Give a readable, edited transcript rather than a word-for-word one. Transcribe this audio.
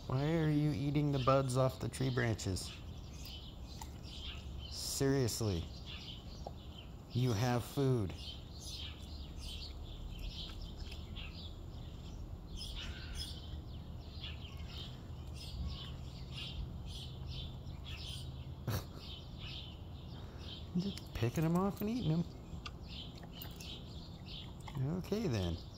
Why are you eating the buds off the tree branches? Seriously. You have food. Just picking them off and eating them. Okay then.